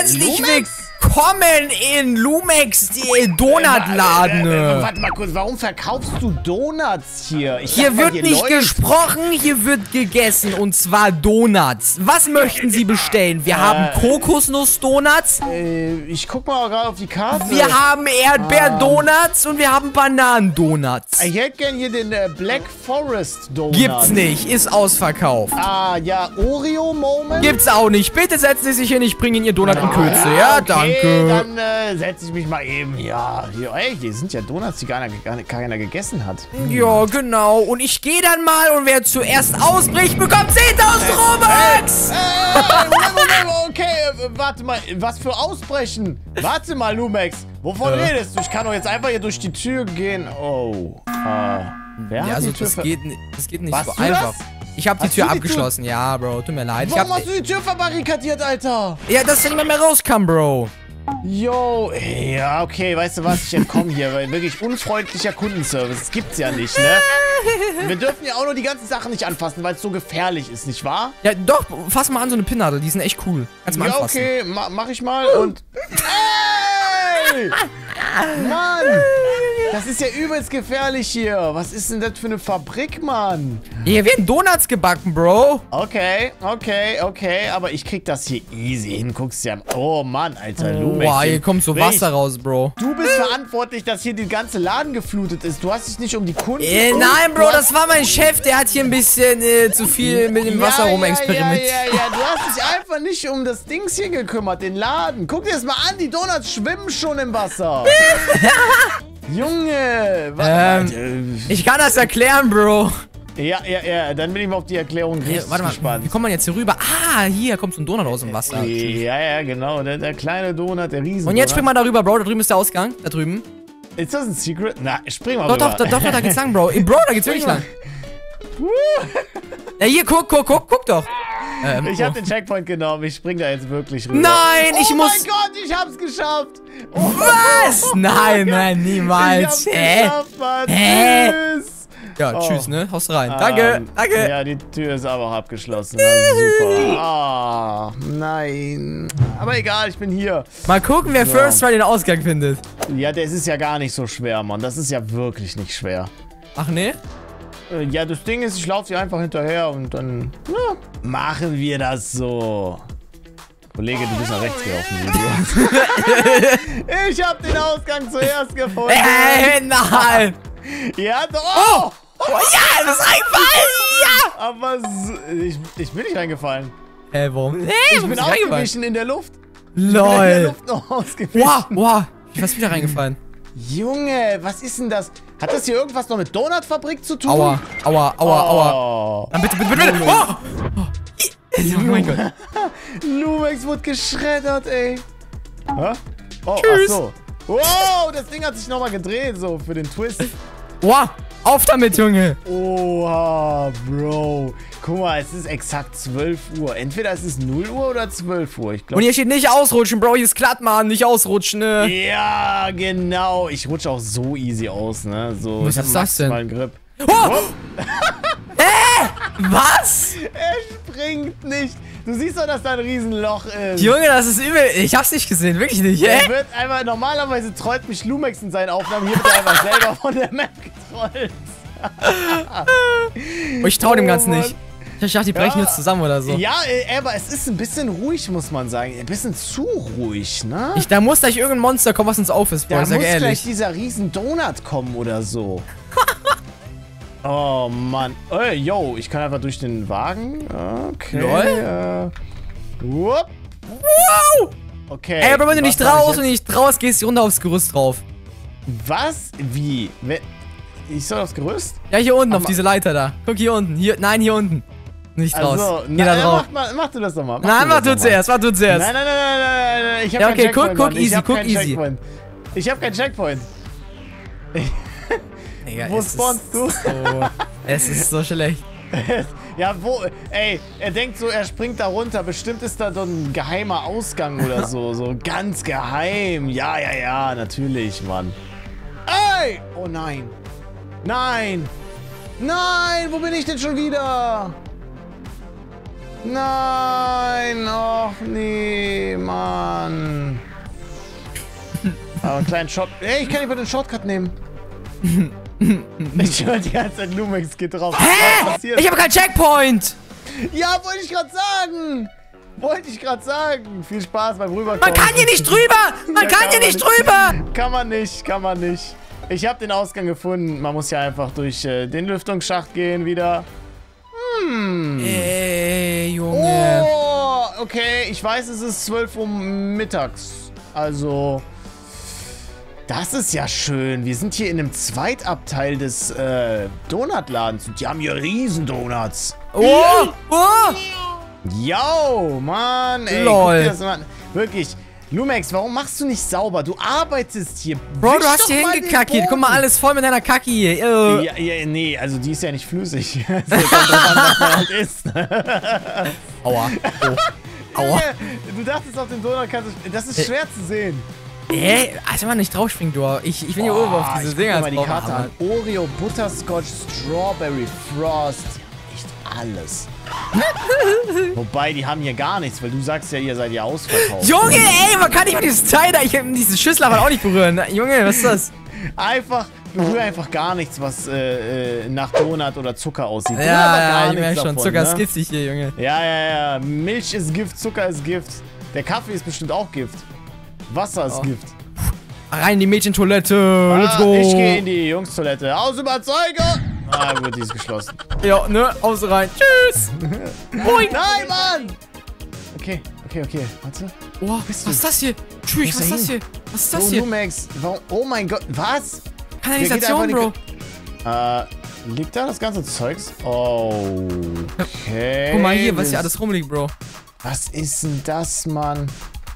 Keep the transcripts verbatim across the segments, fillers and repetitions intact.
Herzlich willkommen in Lumex, die Donutladen. Äh, äh, äh, warte mal kurz, warum verkaufst du Donuts hier? Ich hier dachte, wird hier nicht läuft. gesprochen, hier wird gegessen und zwar Donuts. Was möchten Sie bestellen? Wir äh, haben Kokosnuss-Donuts. Äh, ich guck mal gerade auf die Karte. Wir haben Erdbeer-Donuts und wir haben Bananen-Donuts. Ich hätte gern hier den äh, Black Forest Donut. Gibt's nicht, ist ausverkauft. Ah, ja, Oreo-Moment. Gibt's auch nicht. Bitte setzen Sie sich hin, ich bringe Ihnen Ihr Donut in Kürze. Ja, okay, danke. Dann äh, setze ich mich mal eben. Ja, hier, ey, hier sind ja Donuts, die gar, gar, gar keiner gegessen hat. Ja, genau. Und ich gehe dann mal und wer zuerst ausbricht, bekommt zehntausend Robux. Äh, äh, okay, äh, warte mal, was für Ausbrechen? Warte mal, Lumex. Wovon Äh. redest du? Ich kann doch jetzt einfach hier durch die Tür gehen. Oh. Äh, wer Ja, hat also die Tür das ver- geht, ni- das geht nicht Warst so du einfach. das? Ich habe die Hast Tür du die abgeschlossen. Ja, Bro, tut mir leid. Ich Warum hab, hast du die Tür verbarrikadiert, Alter? ja, dass niemand mehr rauskam, Bro. Yo, ey, ja, okay, weißt du was? Ich entkomme hier, weil wirklich unfreundlicher Kundenservice. Das gibt's ja nicht, ne? Wir dürfen ja auch nur die ganzen Sachen nicht anfassen, weil es so gefährlich ist, nicht wahr? Ja, doch, fass mal an so eine Pinnadel. Die sind echt cool. Kannst du mal Ja, anfassen. okay, ma mach ich mal und... Ey! Mann! Das ist ja übelst gefährlich hier. Was ist denn das für eine Fabrik, Mann? Hier werden Donuts gebacken, Bro. Okay, okay, okay. Aber ich krieg das hier easy hin. Guckst ja... Oh, Mann, Alter, Lumex. Boah, hier kommt so Wirklich, Wasser raus, Bro. Du bist verantwortlich, dass hier die ganze Laden geflutet ist. Du hast dich nicht um die Kunden... Äh, gekümmert. nein, Bro, Du das war mein Chef. Der hat hier ein bisschen äh, zu viel mit dem Wasser ja, rumexperimentiert. Ja, ja, ja, ja. Du hast dich einfach nicht um das Dings hier gekümmert, den Laden. Guck dir das mal an, die Donuts schwimmen schon im Wasser. Junge, was? Ähm, ich kann das erklären, Bro. Ja, ja, ja, dann bin ich mal auf die Erklärung richtig Hey, warte mal, gespannt. wie kommt man jetzt hier rüber? Ah, hier kommt so ein Donut aus dem Wasser. Ja, ja, genau, der, der kleine Donut, der Riesen. Und jetzt spring mal darüber, Bro. Da drüben ist der Ausgang. Da drüben. Ist das ein Secret? Na, spring mal Doch, rüber. doch, doch, doch, da geht's lang, Bro. Ey, Bro, da geht's wirklich lang. Ja, hier, guck, guck, guck, guck doch. Ähm, Ich oh. hab den Checkpoint genommen, ich spring da jetzt wirklich rüber. Nein, ich oh muss... Oh mein Gott, ich hab's geschafft. Oh Was? Nein, nein, Ich niemals. hab's Hä? geschafft, Mann. Hä? Tschüss. Ja, Oh. tschüss, ne? Haust rein. Danke, Ähm, danke. Ja, die Tür ist aber auch abgeschlossen. Also super. Ah, nein. Aber egal, ich bin hier. Mal gucken, wer So. First Try den Ausgang findet. Ja, das ist ja gar nicht so schwer, Mann. Das ist ja wirklich nicht schwer. Ach, ne? Äh, Ja, das Ding ist, ich laufe dir einfach hinterher und dann ja, machen wir das so. Kollege, du bist nach rechts gelaufen, Video. Ich hab den Ausgang zuerst gefunden. Äh, nein. Ja, doch. Oh. Oh, ja, das ist reingefallen. Ja. Aber so, ich, ich bin nicht reingefallen. Hä, warum? Hey, Ich bin ausgewichen in der Luft. Ich bin in der Lol. Luft noch ausgewichen. Wow, wow. Ich bin fast wieder reingefallen. Junge, was ist denn das? Hat das hier irgendwas noch mit Donutfabrik zu tun? Aua, aua, aua, aua. Oh. Dann bitte, bitte, bitte, bitte. Oh. Oh mein Gott. Lumex wurde geschreddert, ey. Hä? Oh, Tschüss. ach so. Wow, das Ding hat sich nochmal gedreht, so, für den Twist. Wow, auf damit, Junge. Oha, Bro. Guck mal, es ist exakt zwölf Uhr. Entweder es ist null Uhr oder zwölf Uhr. Ich Und glaube. hier steht nicht ausrutschen, Bro. Hier ist glatt, Mann. Nicht ausrutschen, ne? Ja, genau. Ich rutsche auch so easy aus, ne? So, Was ich hab ist das denn? maximalen Grip. Oh! Was? Er springt nicht. Du siehst doch, dass da ein Riesenloch ist. Junge, das ist übel. Ich hab's nicht gesehen. Wirklich nicht, Er hä? wird einfach, normalerweise trollt mich Lumex in seinen Aufnahmen. Hier wird er einfach selber von der Map getrollt. Oh, ich trau dem Oh, Ganzen Mann. nicht. Ich dachte, die brechen Ja. jetzt zusammen oder so. Ja, äh, aber es ist ein bisschen ruhig, muss man sagen. Ein bisschen zu ruhig, ne? Ich, da muss gleich irgendein Monster kommen, was uns auf ist, Bro. da Sag muss ehrlich. gleich dieser riesen Donut kommen oder so. Oh, Mann. Ey, yo, ich kann einfach durch den Wagen. Okay. Lol. Äh, whoop. Wow! Okay. Ey, aber wenn du was nicht mach ich raus jetzt? und nicht raus gehst, du runter aufs Gerüst drauf. Was? Wie? Wer- Ich soll aufs Gerüst? Ja, hier unten, auf Aber- diese Leiter da. Guck hier unten. Hier, nein, hier unten. Nicht raus. Also, Geh na, da ja, drauf. mach, mal, mach du das doch mal. Mach Nein, du mach das du doch mal. zuerst, mach du zuerst. Nein, nein, nein, nein, nein, nein, ich hab Ja, keinen okay, Checkpoint, guck, guck Mann. Ich easy, hab guck keinen easy. Checkpoint. Ich hab keinen Checkpoint. Digga, Wo es ist spawnst du? So, es ist so schlecht. Ja, wo? Ey, er denkt so, er springt da runter. Bestimmt ist da so ein geheimer Ausgang oder so. So ganz geheim. Ja, ja, ja, natürlich, Mann. Ey! Oh nein. Nein. Nein, wo bin ich denn schon wieder? Nein, och nee, Mann. Aber einen kleinen Shot. Ey, ich kann lieber den Shortcut nehmen. Ich höre die ganze Zeit Lumex geht drauf. Hä? Ich habe keinen Checkpoint. Ja, wollte ich gerade sagen. Wollte ich gerade sagen. Viel Spaß beim Rüberkommen. Man kann hier nicht drüber. Man Ja, kann, kann hier man nicht nicht. drüber. Kann man nicht, kann man nicht. Ich habe den Ausgang gefunden. Man muss ja einfach durch äh, den Lüftungsschacht gehen wieder. Hm. Ey, Junge. Oh, okay. Ich weiß, es ist zwölf Uhr mittags. Also, das ist ja schön. Wir sind hier in einem Zweitabteil des äh, Donutladens. Und die haben hier Riesendonuts. Oh, oh. Yo, Mann, ey. Lol. Guck dir das mal an. Wirklich. Lumex, warum machst du nicht sauber? Du arbeitest hier. Bro, Wisch du hast doch hier mal den hingekackiert. Guck mal, Boden. alles voll mit deiner Kacke hier. Äh. Ja, ja, nee, also die ist ja nicht flüssig. Das kommt drauf an, was man halt isst. Aua. Oh. Aua. Du dachtest auf den Donut kannst du... Das ist schwer zu sehen. Ey, also mal nicht draufspringen, du. Ich, ich bin hier oben auf diese ich Dinger. guck mir mal die Karte an. Oreo, Butterscotch, Strawberry, Frost. Echt alles. Wobei, die haben hier gar nichts, weil du sagst ja, ihr seid ja ausverkauft. Junge, ey, man kann nicht mit dieses Teil da, ich kann diesen Schüssel aber auch nicht berühren. Junge, was ist das? Einfach, berühr einfach gar nichts, was äh, äh, nach Donut oder Zucker aussieht. Ja, Berühr aber gar ja, ich nichts merke schon, davon, Zucker ne? ist giftig hier, Junge. Ja, ja, ja. Milch ist Gift, Zucker ist Gift. Der Kaffee ist bestimmt auch Gift. Wasser ist Oh. Gift. Rein in die Mädchentoilette, let's Ah, go. ich gehe in die Jungstoilette. Aus Überzeugung! Ah, gut, die ist geschlossen. Ja, ne, aus rein. Tschüss. Boing. Nein, Mann! Okay, okay, okay. Warte. Oh, bist was du? ist das hier? Tschüss, Wo was ist ist er das hier? hin? Was ist das Oh, hier? Lumex. Warum? Oh mein Gott, was? Kanalisation, Der Bro. geht Äh, liegt da das ganze Zeugs? Okay. Guck mal hier, was hier das- alles rumliegt, Bro. Was ist denn das, Mann?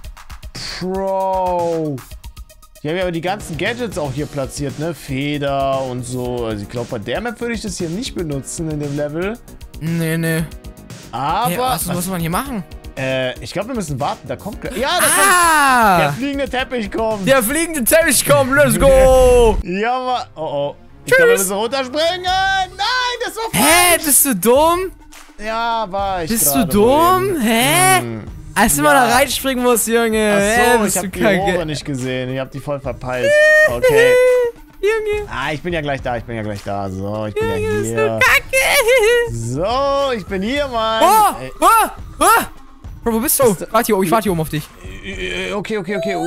Bro. Die haben ja aber die ganzen Gadgets auch hier platziert, ne? Feder und so. Also ich glaube, bei der Map würde ich das hier nicht benutzen in dem Level. Nee, nee. Aber... Hey, was muss man hier machen? äh, ich glaube, wir müssen warten. Da kommt... gleich- Ja, da kommt... Der Ah! fliegende Teppich kommt. Der fliegende Teppich kommt, let's go! Ja, Mann. Oh, oh. Ich glaube, wir müssen runterspringen. Nein, das war falsch. Hä, bist du dumm? Ja, war ich Bist du gerade dumm? wohl eben. Hä? Hm. Als du mal da reinspringen musst, Junge. Ach Hä, so, ich bist hab du die Rohre kacke. nicht gesehen. Ich hab die voll verpeilt. Okay. Junge. Ah, ich bin ja gleich da, ich bin ja gleich da. So, ich bin ja Junge, bist du hier. kacke. So, ich bin hier, Mann. Oh, Ey, oh, oh. Bro, wo bist du? Warte hier, ich warte hier oben auf dich. äh, okay, okay, okay.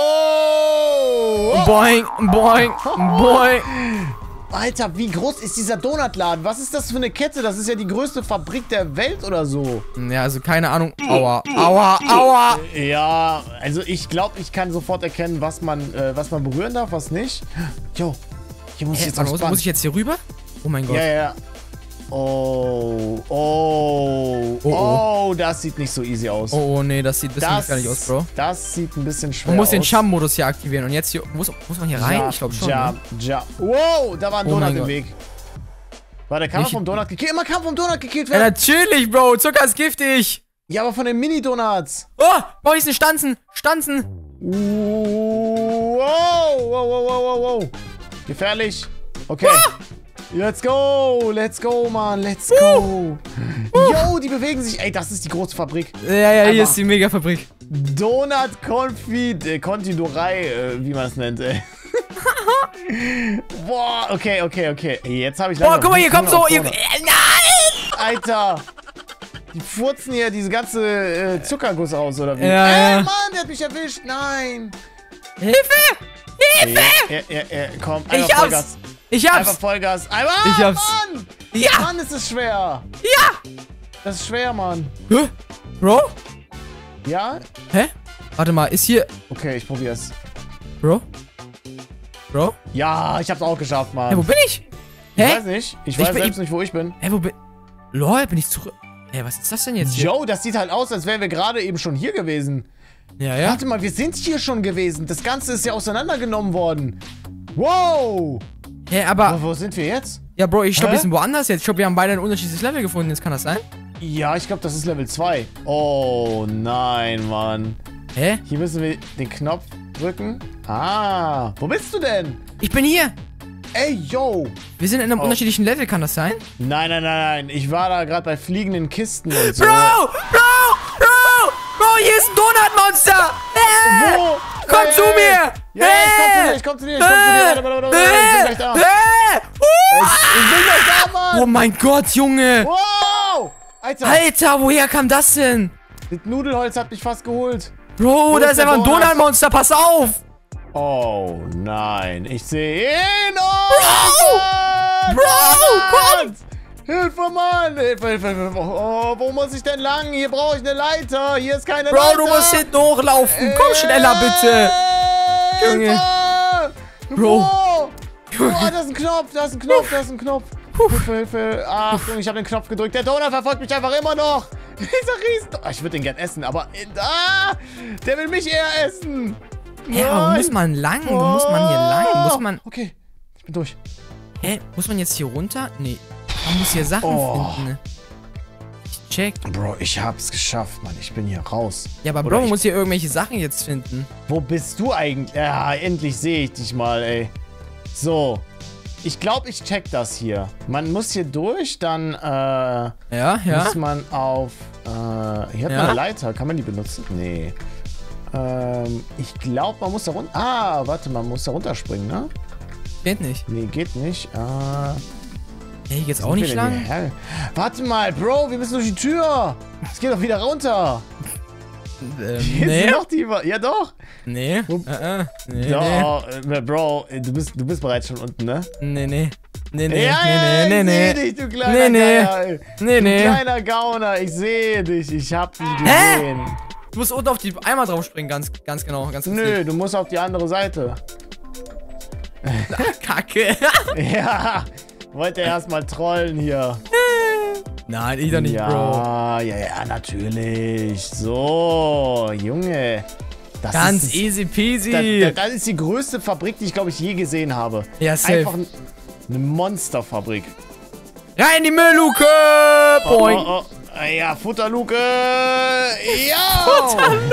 Wow. Boing, boing, boing. Alter, wie groß ist dieser Donutladen? Was ist das für eine Kette? Das ist ja die größte Fabrik der Welt oder so. Ja, also keine Ahnung. Aua, aua, aua. Ja, also ich glaube, ich kann sofort erkennen, was man, äh, was man berühren darf, was nicht. Jo, hier muss ich Hä, jetzt warte, aufs muss, Band. muss ich jetzt hier rüber? Oh mein Gott. Ja, ja, ja. Oh, oh, Oh, oh. oh, das sieht nicht so easy aus. Oh, oh, nee, das sieht das das sieht gar nicht aus, Bro. Das sieht ein bisschen schwer Man muss aus. den Jump-Modus hier aktivieren. Und jetzt hier, muss, muss man hier rein? Ja, Ich glaube schon. Ja, Ne? ja. Wow, da war ein Oh Donut mein im Gott. Weg. Warte, kann man Nicht- vom Donut gekillt? Man kann vom Donut gekillt Ja, werden. natürlich, Bro. Zucker ist giftig. Ja, aber von den Mini-Donuts. Oh, Bro, hier sind Stanzen. Stanzen. Wow, wow, wow, wow, wow, wow. Gefährlich. Okay. Let's go, let's go, Mann, let's go. Yo, die bewegen sich. Ey, das ist die große Fabrik. Ja, ja, hier Einfach. ist die Megafabrik. Donut Confit, äh, Konditorei, äh, wie man es nennt, ey. Boah, okay, okay, okay. Ey, jetzt habe ich Boah, langsam guck mal, hier kommt Hunger so. auf Ihr, Donut. äh, nein! Alter. Die furzen hier diese ganze äh, Zuckerguss aus, oder wie? Ja, Ey, ja. Mann, der hat mich erwischt. Nein. Hilfe! Ey, ja, ja, ja, komm, einfach Ich hab's. Vollgas. Ich Einfach hab's. Vollgas. Einfach, Ich hab's. Mann. Ja. Mann, ist es schwer. Ja. Das ist schwer, Mann. Hä? Bro? Ja? Hä? Warte mal, ist hier... Okay, ich probier's. Bro? Bro? Ja, ich hab's auch geschafft, Mann. Hä, wo bin ich? Ich Hä? weiß nicht. Ich Ich weiß bin- selbst nicht, wo ich bin. Hä, wo bin... Lol, bin ich zurück... Hä, was ist das denn jetzt hier? Joe, das sieht halt aus, als wären wir gerade eben schon hier gewesen. Ja, ja. Warte mal, wir sind hier schon gewesen. Das Ganze ist ja auseinandergenommen worden. Wow. Hä, aber... Aber wo sind wir jetzt? Ja, Bro, ich glaube, Hä? wir sind woanders jetzt. Ich glaube, wir haben beide ein unterschiedliches Level gefunden. Jetzt kann das sein? Ja, ich glaube, das ist Level zwei. Oh nein, Mann. Hä? Hier müssen wir den Knopf drücken. Ah, wo bist du denn? Ich bin hier. Ey, yo. Wir sind in einem Oh. unterschiedlichen Level, kann das sein? Nein, nein, nein, nein. Ich war da gerade bei fliegenden Kisten und so. Bro! Bro! Bro! Bro, hier ist ein Donutmonster! Äh, Wo? Komm Ey, zu mir! Ja, ja, ich komm zu dir, ich komm zu dir, ich komm zu dir. Warte, warte, warte, warte, ich bin gleich da. Äh, äh, Ich bin gleich da, Mann. Oh mein Gott, Junge! Wow. Alter, Alter, woher kam das denn? das Nudelholz hat mich fast geholt. Bro, Wo da ist ist der einfach ein Donut? Donutmonster, pass auf! Oh nein, ich sehe ihn. Oh, Bro! Bro, komm! Hilfe, Mann! Hilfe, Hilfe, Hilfe. Oh, wo muss ich denn lang? Hier brauche ich eine Leiter. Hier ist keine Bro, Leiter. du musst hinten hochlaufen. Komm schneller, bitte. Hilfe! Junge. Bro! Bro. Oh, da ist ein Knopf, da ist ein Knopf, da ist ein Knopf. Hilfe, Hilfe. Achtung, ich habe den Knopf gedrückt. Der Donut verfolgt mich einfach immer noch. Dieser Riesen... Oh, ich würde den gern essen, aber... Ah, der will mich eher essen. Hä, aber wo Nein. muss man lang? Wo muss man hier lang? Muss man... Okay, ich bin durch. Hä, muss man jetzt hier runter? Nee. Man muss hier Sachen Oh. finden. Ich check. Bro, ich hab's geschafft, Mann. Ich bin hier raus. Ja, aber Oder Bro, man ich- muss hier irgendwelche Sachen jetzt finden. Wo bist du eigentlich? Ja, endlich sehe ich dich mal, ey. So. Ich glaube, ich check das hier. Man muss hier durch, dann äh, Ja, ja. muss man auf... Äh, hier hat Ja? man eine Leiter. Kann man die benutzen? Nee. Ähm, ich glaube, man muss da runter... Ah, warte, man muss da runterspringen, ne? Geht nicht. Nee, geht nicht. Äh, Hey, hier geht's wo auch sind nicht wir denn lang? hierher? Warte mal, Bro, wir müssen durch die Tür. Es geht doch wieder runter. Ähm, Hier nee. sind noch die... Ja, doch. Nee. Upp. Äh, äh. Nee, Ja, äh, Bro, du bist, du bist bereits schon unten, ne? nee. Nee, nee. Nee, nee. Ja, nee, ja, nee, ich nee, seh dich, du kleiner Nee, nee. Geier, ey. nee. Du nee. kleiner Gauner, ich sehe dich, ich hab dich Hä? gesehen. Du musst unten auf die Eimer drauf springen, ganz, ganz genau. Ganz Nö, du musst auf die andere Seite. gezielt. Kacke. Ja, wollte erstmal trollen hier. Nein, ich doch nicht, Bro. Ja, ja, ja, natürlich. So, Junge. Das Ganz ist, easy peasy. das, das, das ist die größte Fabrik, die ich, glaube ich, je gesehen habe. Ja, safe. Einfach ein, eine Monsterfabrik. Rein in die Müllluke! Oh, Boing. oh, oh. Ja, Futterluke. Ja.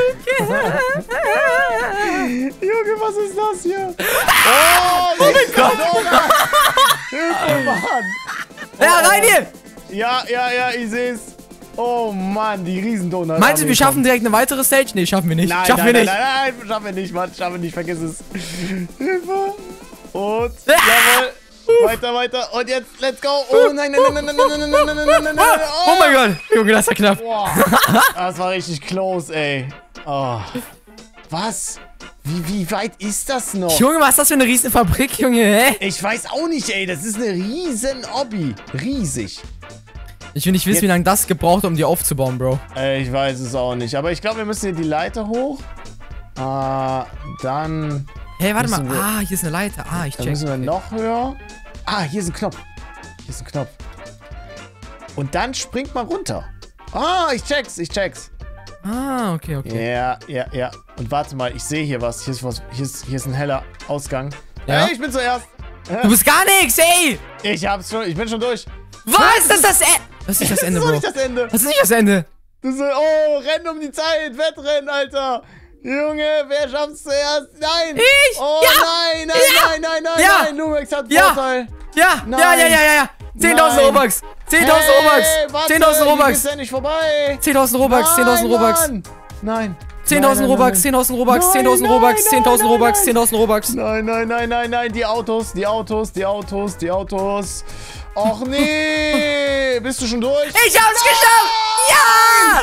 Junge, was ist das hier? Oh, oh mein Gott. Hilfe, Mann. Ja, rein hier! Ja, ja, ja, ich seh's. Oh Mann, die Riesendonut. Meinst du, wir schaffen direkt eine weitere Stage? Nee, schaffen wir nicht. Nein, schaffen nein, wir nein, nicht. nein, nein, schaffen wir nicht, Mann. Schaffen wir nicht, vergiss es. Hilfe. Und, Ah! jawohl. Weiter, weiter. Und jetzt, let's go. Oh nein, nein, nein, nein, nein, nein, nein, nein, nein, nein, nein, nein. Oh mein Gott! Junge, das war knapp. Boah. Das war richtig close, ey. Oh. Was? Wie, wie weit ist das noch? Junge, was ist das für eine riesen Fabrik, Junge, hä? Ich weiß auch nicht, ey. Das ist eine riesen Obby. Riesig. Ich will nicht wissen, wie lange das gebraucht hat, um die aufzubauen, Bro. Äh, ich weiß es auch nicht. Aber ich glaube, wir müssen hier die Leiter hoch. Äh, dann... Hey, warte mal. Müssen wir- Ah, hier ist eine Leiter. Ah, ich Dann check. müssen wir noch höher. Ah, hier ist ein Knopf. Hier ist ein Knopf. Und dann springt man runter. Ah, ich check's, ich check's. Ah, okay, okay. Ja, ja, ja. Und warte mal, ich sehe hier was. Hier ist was. Hier ist, hier ist ein heller Ausgang. Ja? Hey, ich bin zuerst. Du bist gar nichts, ey! Ich hab's schon, ich bin schon durch. Was? Das ist das Ende? Das ist nicht das Ende, Das ist Bro. nicht das Ende. Das ist nicht das Ende. Das ist, oh, renn um die Zeit. Wettrennen, Alter. Junge, wer schafft's zuerst? Nein. Ich! Oh, Ja! nein, nein, Ja! nein, nein, nein, Ja! nein. Lumix hat Ja! Vorteil. Ja, Nein. ja, ja, ja, ja, ja. zehntausend Nein. Robux. zehntausend Robux. warte, zehntausend hier Robux. geht's ja nicht vorbei. zehntausend Robux. zehntausend Nein, Robux. Mann. Nein. zehntausend Nein, nein, Robux. zehntausend Robux. Nein, zehntausend nein, Robux. nein, zehntausend nein, Robux. nein. zehntausend Robux. Nein, nein, nein, nein, nein, die Autos, die Autos, die Autos, die Autos. Och nee, bist du schon durch? Ich hab's geschafft. Ja.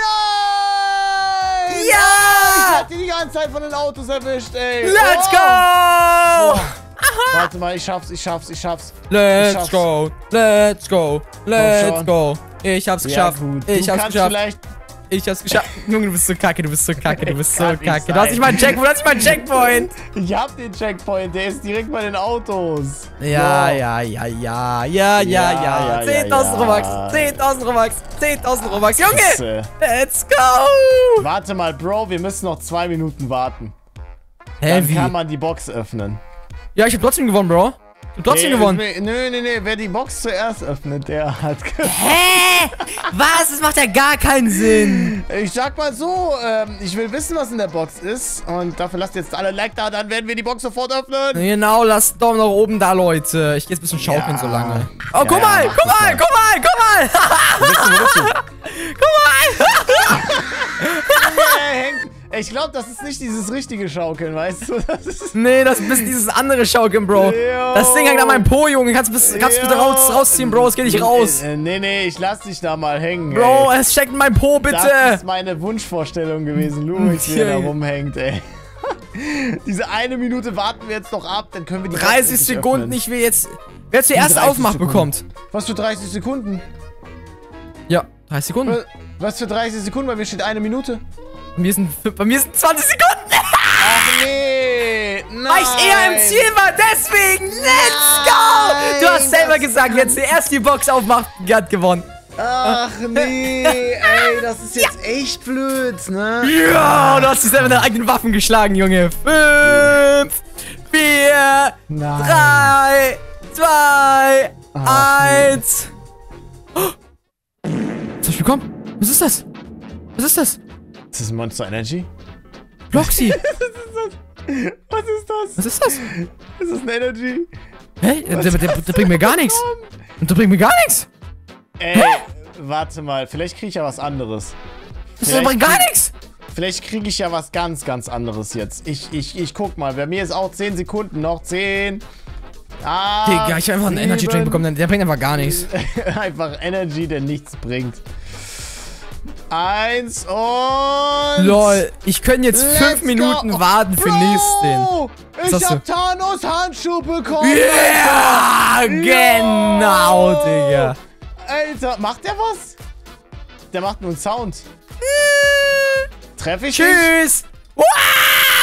Nein! Ja! Ich hab die die ganze Zeit von den Autos erwischt, ey. Let's Oh. go. Warte mal, ich schaff's, ich schaff's, ich schaff's. Let's schaff's. go. Let's go. Let's schon. go. Ich hab's geschafft. gut. Ich du hab's kannst geschafft. vielleicht... Ich hab's geschafft. Junge, du bist so kacke, du bist so kacke, du bist so Kann nicht kacke. Du hast nicht mal einen sein. Checkpoint, du hast nicht mal einen Checkpoint. Ich hab den Checkpoint, der ist direkt bei den Autos. Ja, So. ja, ja, ja, ja, ja, Ja, ja. ja, zehntausend ja, Robux, ja. zehntausend Robux, zehntausend Robux. Junge, Scheiße. let's go. Warte mal, Bro, wir müssen noch zwei Minuten warten. Hä, Dann wie? kann man die Box öffnen. Ja, ich hab trotzdem gewonnen, Bro. Du hast trotzdem nee, gewonnen. Nö, nö, nö. Wer die Box zuerst öffnet, der hat gewonnen. Hä? Was? Das macht ja gar keinen Sinn. Ich sag mal so, ähm, ich will wissen, was in der Box ist. Und dafür lasst jetzt alle Like da, dann werden wir die Box sofort öffnen. Genau, lasst einen Daumen nach oben da, Leute. Ich geh jetzt ein bisschen schaukeln Ja. so lange. Oh, Ja, guck ja, mal, mach guck das mal, mal. guck mal, guck mal. Wo bist du, wo bist du? Guck mal. Äh, hängt. Ich glaube, das ist nicht dieses richtige Schaukeln, weißt du? Das ist Nee, das ist dieses andere Schaukeln, Bro. Jo. Das Ding hängt an meinem Po, Junge. Kannst du bis- kannst du bitte Jo. raus, rausziehen, Bro? Es geht nicht raus. Äh, Nee, nee, ich lass dich da mal hängen, Bro, ey. es steckt in meinem Po, Das bitte. ist meine Wunschvorstellung gewesen, Louis, wie er da Okay. rumhängt, ey. Diese eine Minute warten wir jetzt noch ab, dann können wir die Box dreißig endlich Sekunden, öffnen. ich will jetzt... Wer zuerst dreißig aufmacht, Sekunden. bekommt. Was für dreißig Sekunden? Ja, dreißig Sekunden. Was für dreißig Sekunden? Bei mir steht eine Minute. Bei mir sind, bei mir sind zwanzig Sekunden. Ach nee, nein. Weil ich eher im Ziel war, deswegen, let's go! Du hast selber gesagt, wer zuerst die Box aufmacht, hat gewonnen. Ach nee, ey, das ist jetzt echt blöd, ne? Ja, du hast dich selber deine eigenen Waffen geschlagen, Junge. Fünf, vier, Nein. drei, zwei, Ach, eins. Was hab ich bekommen? Was ist das? Was ist das? Ist das Monster Energy? Bloxy. Was ist das? Was ist das? Ist das ein Energy? Hä? Der, der, der, der bringt mir gar nichts. Der bringt mir gar nichts. Ey, warte mal, vielleicht kriege ich ja was anderes. Das Vielleicht bringt gar krieg- nichts. Vielleicht kriege ich ja was ganz, ganz anderes jetzt. Ich, ich, ich guck mal. Bei mir ist auch zehn Sekunden noch. zehn. Ah, Digga, ich hab einfach einen Energy Drink bekommen, der bringt einfach gar nichts. Einfach Energy, der nichts bringt. Eins und... Lol, ich könnte jetzt Let's fünf go. Minuten warten für Bro, nächsten. Ich hast hab Thanos Handschuh bekommen. Ja, Alter. genau, Yo. Digga. Alter, macht der was? Der macht nur einen Sound. Treffe ich dich? Tschüss. Wow!